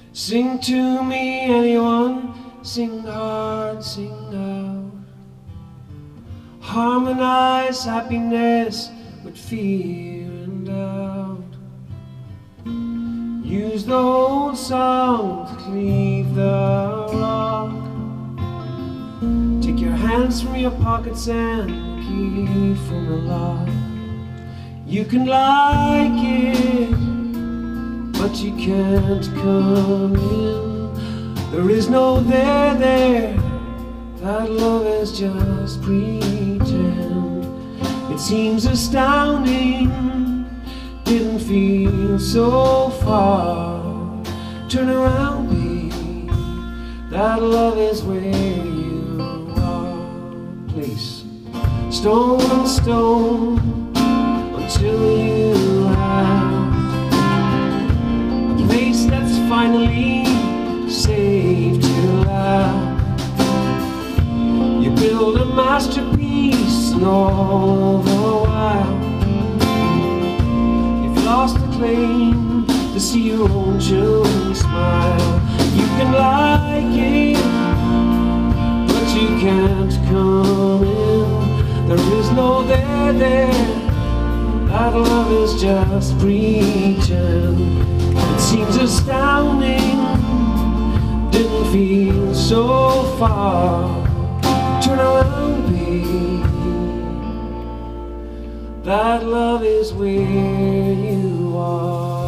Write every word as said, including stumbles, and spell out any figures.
Sing to me, anyone, sing hard, sing out. Harmonize happiness with fear and doubt. Use the old song to cleave the rock. Take your hands from your pockets and the key from the lock. You can like it, but you can't come in. There is no there there. That love is just pretend. It seems astounding. Didn't feel so far. Turn around, babe. That love is where you are. Please. Stone on stone until you have a place that's finally safe to laugh. You build a masterpiece and all the while you've lost the claim to see your own children smile. You can like it, but you can't come in. There is no there there. That love is just pretend. It seems astounding. Didn't feel so far. Turn around, babe. That love is where you are.